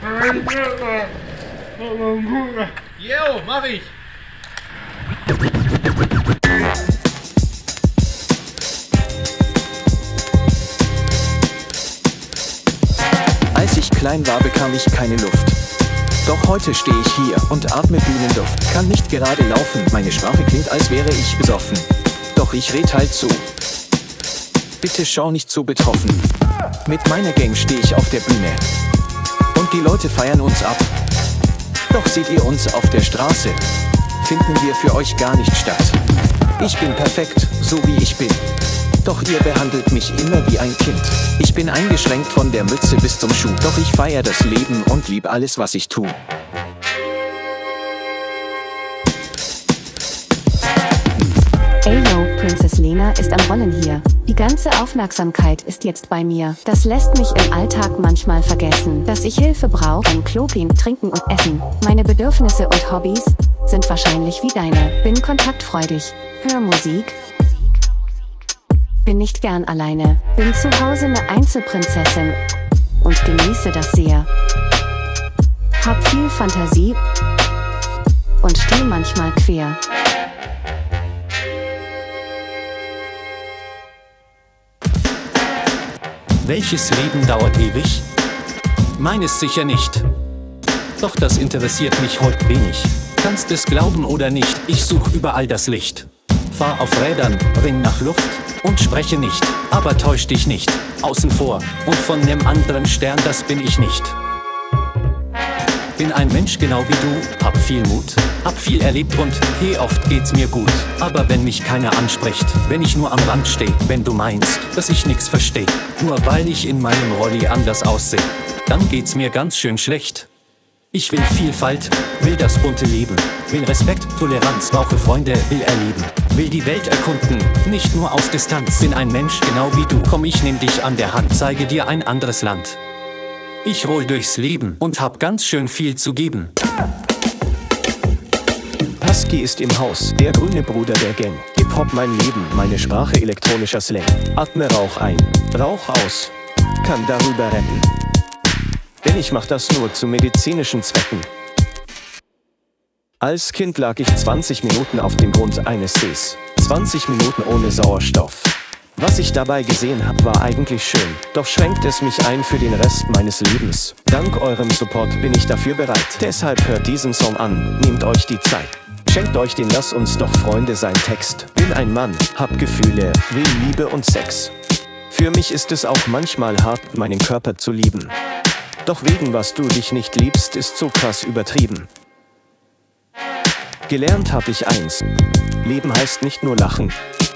Jo, mach ich. Als ich klein war, bekam ich keine Luft. Doch heute stehe ich hier und atme Bühnenduft. Kann nicht gerade laufen, meine Sprache klingt, als wäre ich besoffen. Doch ich red halt so. Bitte schau nicht so betroffen. Mit meiner Gang stehe ich auf der Bühne. Und die Leute feiern uns ab. Doch seht ihr uns auf der Straße, finden wir für euch gar nicht statt. Ich bin perfekt, so wie ich bin. Doch ihr behandelt mich immer wie ein Kind. Ich bin eingeschränkt von der Mütze bis zum Schuh. Doch ich feier das Leben und lieb alles, was ich tu. Ey yo, Princess Lena ist am Rollen hier. Die ganze Aufmerksamkeit ist jetzt bei mir. Das lässt mich im Alltag manchmal vergessen, dass ich Hilfe brauche beim Klo gehen, trinken und essen. Meine Bedürfnisse und Hobbys sind wahrscheinlich wie deine. Bin kontaktfreudig, hör Musik, bin nicht gern alleine, bin zu Hause eine Einzelprinzessin und genieße das sehr. Hab viel Fantasie und steh manchmal quer. Welches Leben dauert ewig? Meines sicher nicht. Doch das interessiert mich heute wenig. Kannst es glauben oder nicht, ich such überall das Licht. Fahr auf Rädern, ring nach Luft und spreche nicht. Aber täusch dich nicht, außen vor und von nem anderen Stern, das bin ich nicht. Bin ein Mensch genau wie du, hab viel Mut, hab viel erlebt und hey, oft geht's mir gut. Aber wenn mich keiner anspricht, wenn ich nur am Rand steh, wenn du meinst, dass ich nix versteh, nur weil ich in meinem Rolli anders ausseh, dann geht's mir ganz schön schlecht. Ich will Vielfalt, will das bunte Leben, will Respekt, Toleranz, brauche Freunde, will erleben, will die Welt erkunden, nicht nur aus Distanz. Bin ein Mensch genau wie du, komm, ich nehm dich an der Hand, zeige dir ein anderes Land. Ich roll durchs Leben und hab ganz schön viel zu geben. Husky ist im Haus, der grüne Bruder der Gang. Hip-Hop mein Leben, meine Sprache elektronischer Slang. Atme Rauch ein, Rauch aus, kann darüber retten. Denn ich mach das nur zu medizinischen Zwecken. Als Kind lag ich 20 Minuten auf dem Grund eines Sees. 20 Minuten ohne Sauerstoff. Was ich dabei gesehen hab, war eigentlich schön. Doch schränkt es mich ein für den Rest meines Lebens. Dank eurem Support bin ich dafür bereit. Deshalb hört diesen Song an, nehmt euch die Zeit. Schenkt euch den Lass uns doch Freunde sein Text. Bin ein Mann, hab Gefühle, will Liebe und Sex. Für mich ist es auch manchmal hart, meinen Körper zu lieben. Doch wegen was du dich nicht liebst, ist so krass übertrieben. Gelernt hab ich eins: Leben heißt nicht nur lachen.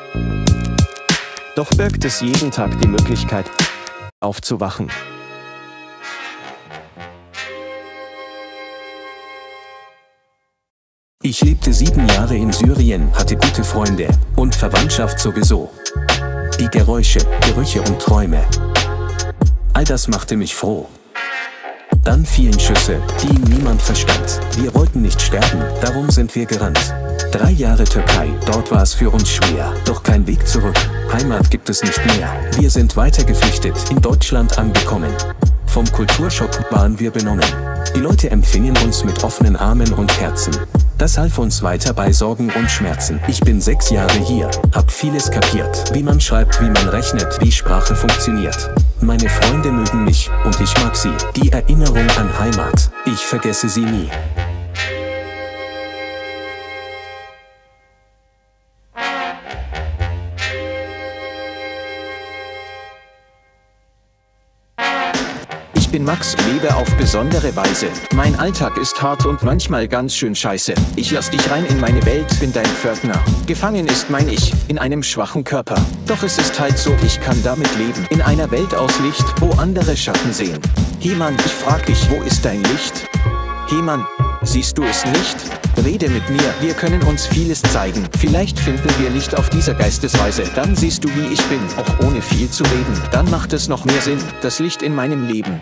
Doch birgt es jeden Tag die Möglichkeit, aufzuwachen. Ich lebte 7 Jahre in Syrien, hatte gute Freunde und Verwandtschaft sowieso. Die Geräusche, Gerüche und Träume, all das machte mich froh. Dann fielen Schüsse, die niemand verstand. Wir wollten nicht sterben, darum sind wir gerannt. 3 Jahre Türkei, dort war es für uns schwer. Doch kein Weg zurück, Heimat gibt es nicht mehr. Wir sind weiter geflüchtet, in Deutschland angekommen. Vom Kulturschock waren wir benommen. Die Leute empfingen uns mit offenen Armen und Herzen. Das half uns weiter bei Sorgen und Schmerzen. Ich bin 6 Jahre hier, hab vieles kapiert. Wie man schreibt, wie man rechnet, wie Sprache funktioniert. Meine Freunde mögen mich und ich mag sie. Die Erinnerung an Heimat, ich vergesse sie nie. Ich bin Max, lebe auf besondere Weise. Mein Alltag ist hart und manchmal ganz schön scheiße. Ich lass dich rein in meine Welt, bin dein Pförtner. Gefangen ist mein Ich, in einem schwachen Körper. Doch es ist halt so, ich kann damit leben. In einer Welt aus Licht, wo andere Schatten sehen. Hey Mann, ich frag dich, wo ist dein Licht? Hey Mann, siehst du es nicht? Rede mit mir, wir können uns vieles zeigen. Vielleicht finden wir Licht auf dieser Geistesweise. Dann siehst du, wie ich bin, auch ohne viel zu reden. Dann macht es noch mehr Sinn, das Licht in meinem Leben.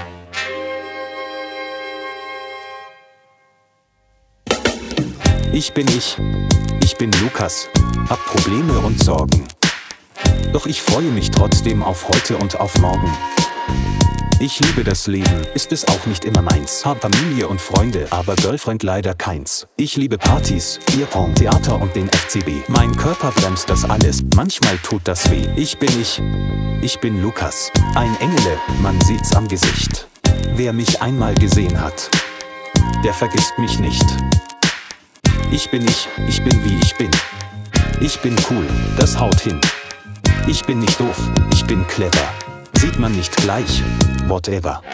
Ich bin Lukas, hab Probleme und Sorgen. Doch ich freue mich trotzdem auf heute und auf morgen. Ich liebe das Leben, ist es auch nicht immer meins. Hab Familie und Freunde, aber Girlfriend leider keins. Ich liebe Partys, Bierpong, Theater und den FCB. Mein Körper bremst das alles, manchmal tut das weh. Ich bin Lukas, ein Engel, man sieht's am Gesicht. Wer mich einmal gesehen hat, der vergisst mich nicht. Ich bin wie ich bin. Ich bin cool, das haut hin. Ich bin nicht doof, ich bin clever. Sieht man nicht gleich, whatever.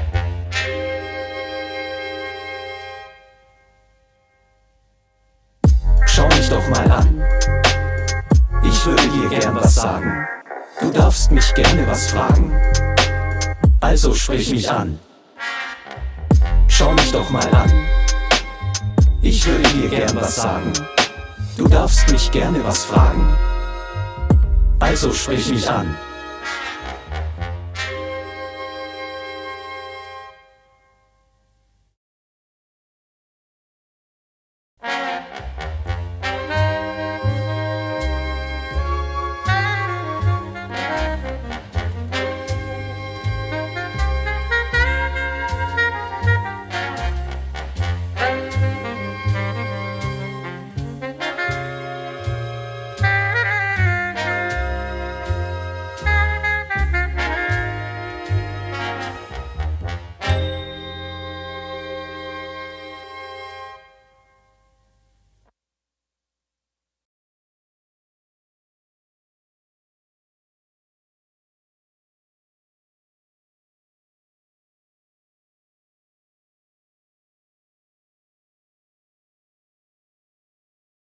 Schau mich doch mal an. Ich würde dir gern was sagen. Du darfst mich gerne was fragen. Also sprich mich an. Schau mich doch mal an. Ich würde dir gern was sagen. Du darfst mich gerne was fragen. Also sprich mich an.